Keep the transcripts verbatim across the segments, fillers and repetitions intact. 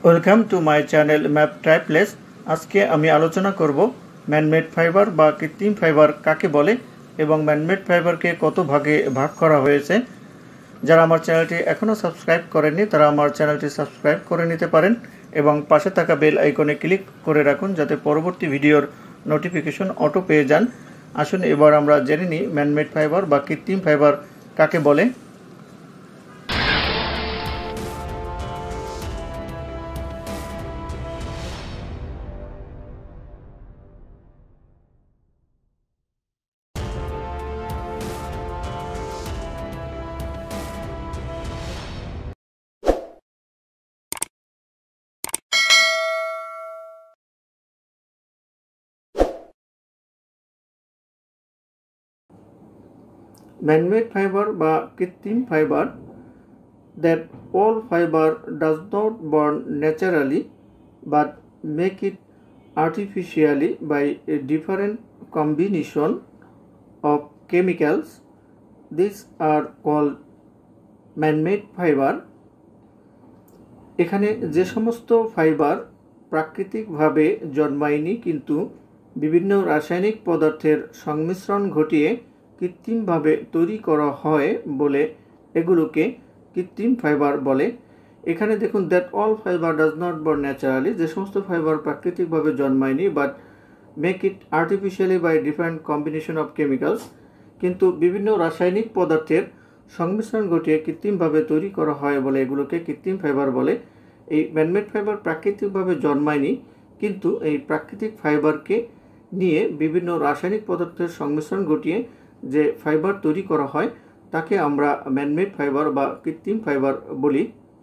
Welcome to my channel map triplace. আজকে আমি আলোচনা করব ম্যানমেড ফাইবার বা কৃত্রিম ফাইবার কাকে বলে এবং ম্যানমেড ফাইবারকে কত ভাগে ভাগ করা হয়েছে। যারা আমার চ্যানেলটি এখনও সাবস্ক্রাইব করেননি তারা আমার চ্যানেলটি সাবস্ক্রাইব করে নিতে পারেন এবং পাশে থাকা বেল আইকনে ক্লিক করে রাখুন যাতে পরবর্তী ভিডিওর নোটিফিকেশন অটো পেয়ে যান। আসুন এবার আমরা জেনে নিই ম্যানমেড ফাইবার বা কৃত্রিম ফাইবার কাকে বলে। Man-made fiber বা কৃত্রিম fibre that all fiber does not born naturally but make it artificially by a different combination of chemicals. These are called man-made fiber. এখানে যে সমস্ত ফাইবার প্রাকৃতিকভাবে জন্মায়নি কিন্তু বিভিন্ন রাসায়নিক পদার্থের সংমিশ্রণ ঘটিয়ে কৃত্রিমভাবে তৈরি করা হয় বলে এগুলোকে কৃত্রিম ফাইবার বলে। এখানে দেখুন that all fibre does not born naturally, যে সমস্ত ফাইবার প্রাকৃতিকভাবে জন্মায়নি but make it artificially by different combination of chemicals, কিন্তু বিভিন্ন রাসায়নিক পদার্থের সংমিশ্রণ ঘটিয়ে কৃত্রিমভাবে তৈরি করা হয় বলে এগুলোকে কৃত্রিম ফাইবার বলে। এই ম্যানমেড ফাইবার প্রাকৃতিকভাবে জন্মায়নি কিন্তু এই প্রাকৃতিক ফাইবারকে নিয়ে বিভিন্ন রাসায়নিক পদার্থের সংমিশ্রণ ঘটিয়ে যে ফাইবার তৈরি করা হয় তাকে আমরা ম্যানমেড ফাইবার বা কৃত্রিম ফাইবার বলি।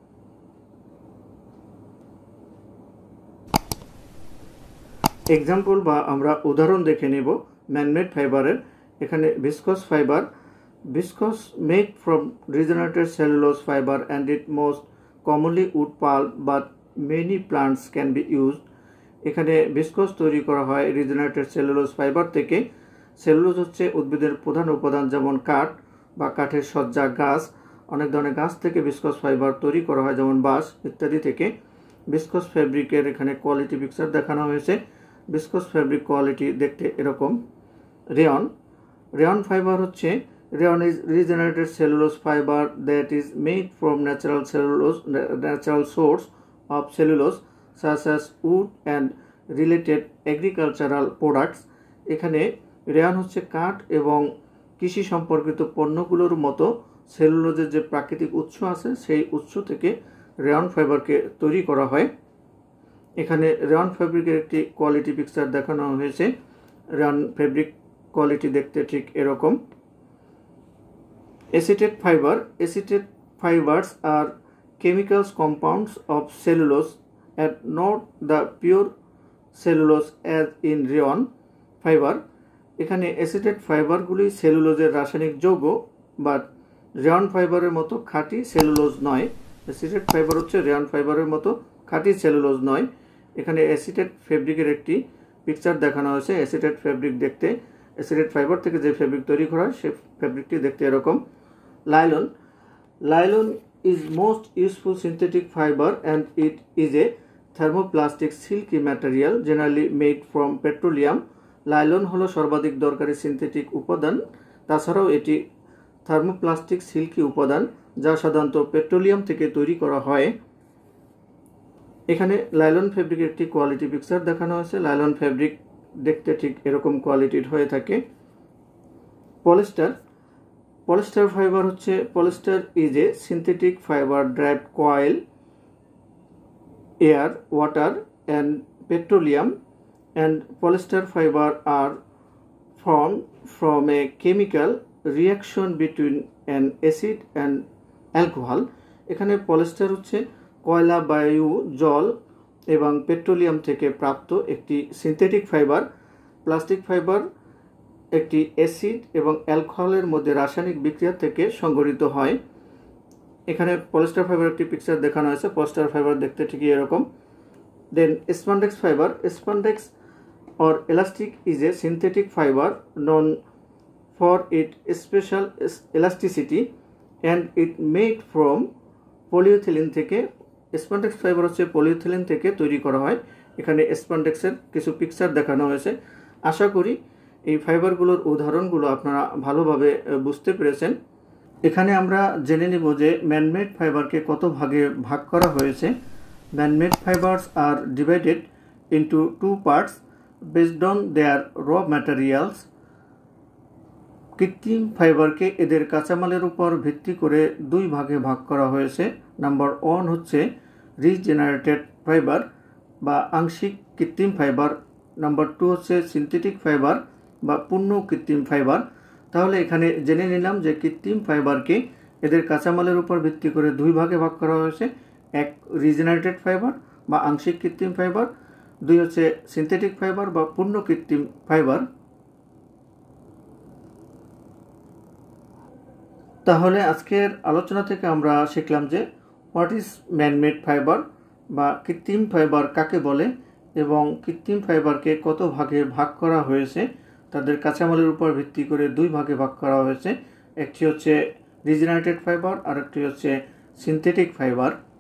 এক্সাম্পল বা আমরা উদাহরণ দেখে নেব ম্যানমেড ফাইবারের। এখানে viscose fibre, viscose made from regenerated cellulose fibre and it most commonly wood pulp but many plants can be used. এখানে ভিসকস তৈরি করা হয় রিজেনারেটেড সেলুলোজ ফাইবার থেকে। সেলুলোজ হচ্ছে উদ্ভিদের প্রধান উপাদান, যেমন কাঠ বা কাঠের সজ্জা, গাছ, অনেক ধরনের গাছ থেকে ভিসকস ফাইবার তৈরি করা হয় যেমন বাঁশ ইত্যাদি থেকে। ভিসকস ফ্যাব্রিকের এখানে কোয়ালিটি পিকচার দেখানো হয়েছে। ভিসকস ফ্যাব্রিক কোয়ালিটি দেখতে এরকম। রেয়ন, রেয়ন ফাইবার হচ্ছে rayon is regenerated cellulose fibre that is made from natural cellulose natural source of cellulose such as wood and related agricultural products. এখানে rayon হচ্ছে কাঠ এবং কৃষি সম্পর্কিত পণ্যগুলোর মতো সেলুলোজের যে প্রাকৃতিক উৎস আছে সেই উৎস থেকে রেয়ন ফাইবারকে তৈরি করা হয়। এখানে রেয়ন ফ্যাব্রিকের একটি কোয়ালিটি পিকচার দেখানো হয়েছে। রেয়ন ফ্যাব্রিক কোয়ালিটি দেখতে ঠিক এরকম। Acetate fibre, acetate fibres are chemicals compounds of cellulose and not the pure cellulose as in rayon fibre. এখানে অ্যাসিটেট ফাইবারগুলি সেলুলোজের রাসায়নিক যৌগ বাট রেয়ন ফাইবারের মতো খাঁটি সেলুলোজ নয়। অ্যাসিটেট ফাইবার হচ্ছে রেয়ন ফাইবারের মতো খাঁটি সেলুলোজ নয়। এখানে অ্যাসিটেট ফেব্রিকের একটি পিকচার দেখানো হয়েছে। অ্যাসিটেট ফেব্রিক দেখতে, অ্যাসিটেট ফাইবার থেকে যে ফেব্রিক তৈরি করা হয় সেই ফেব্রিকটি দেখতে এরকম। Nylon, nylon is most useful synthetic fiber and it is a thermoplastic silky material generally made from petroleum. Nylon হলো সর্বাধিক দরকারি সিনথেটিক উপাদান, তাছাড়াও এটি থার্মোপ্লাস্টিক সিল্কি উপাদান যা সাধারণত পেট্রোলিয়াম থেকে তৈরি করা হয়। এখানে লাইলন ফেব্রিকের একটি কোয়ালিটি পিকচার দেখানো হয়েছে। লাইলন ফেব্রিক দেখতে ঠিক এরকম কোয়ালিটির হয়ে থাকে। পলিস্টার, পলিস্টার ফাইবার হচ্ছে polyester is a synthetic fibre derived coal air water and petroleum and polyester fiber are formed from a chemical reaction between an acid and alcohol. এখানে পলিস্টার হচ্ছে কয়লা, বায়ু, জল এবং পেট্রোলিয়াম থেকে প্রাপ্ত একটি সিনথেটিক ফাইবার। প্লাস্টিক ফাইবার একটি অ্যাসিড এবং অ্যালকোহলের মধ্যে রাসায়নিক বিক্রিয়া থেকে সংগঠিত হয়। এখানে পলিস্টার ফাইবার একটি পিকচার দেখানো হয়েছে। পলিস্টার ফাইবার দেখতে ঠিকই এরকম। Then spandex fibre, spandex or elastic is a synthetic fiber known for its special elasticity and it made from polyethylene থেকে স্পন্ডেক্স ফাইবার হচ্ছে পলিইথিলিন থেকে তৈরি করা হয়। এখানে স্পন্ডেক্সের কিছু পিকচার দেখানো হয়েছে। আশা করি এই ফাইবারগুলোর উদাহরণগুলো আপনারা ভালোভাবে বুঝতে পেরেছেন। এখানে আমরা জেনে নিব যে ম্যানমেড ফাইবারকে কত ভাগে ভাগ করা হয়েছে। Manmade fibres are divided into two parts based on their raw materials. কৃত্রিম ফাইবারকে এদের কাঁচামালের উপর ভিত্তি করে দুই ভাগে ভাগ করা হয়েছে। নাম্বার ওয়ান হচ্ছে রিজেনারেটেড ফাইবার বা আংশিক কৃত্রিম ফাইবার। নাম্বার টু হচ্ছে সিনথেটিক ফাইবার বা পূর্ণ কৃত্রিম ফাইবার। তাহলে এখানে জেনে নিলাম যে কৃত্রিম ফাইবারকে এদের কাঁচামালের উপর ভিত্তি করে দুই ভাগে ভাগ করা হয়েছে। এক রিজেনারেটেড ফাইবার বা আংশিক কৃত্রিম ফাইবার, দুই হচ্ছে সিনথেটিক ফাইবার বা পূর্ণ কৃত্রিম ফাইবার। তাহলে আজকের আলোচনা থেকে আমরা শিখলাম যে হোয়াট ইজ ম্যানমেড ফাইবার বা কৃত্রিম ফাইবার কাকে বলে এবং কৃত্রিম ফাইবারকে কত ভাগে ভাগ করা হয়েছে। তাদের কাঁচামালের উপর ভিত্তি করে দুই ভাগে ভাগ করা হয়েছে। একটি হচ্ছে রিজেনারেটেড ফাইবার আর একটি হচ্ছে সিনথেটিক ফাইবার।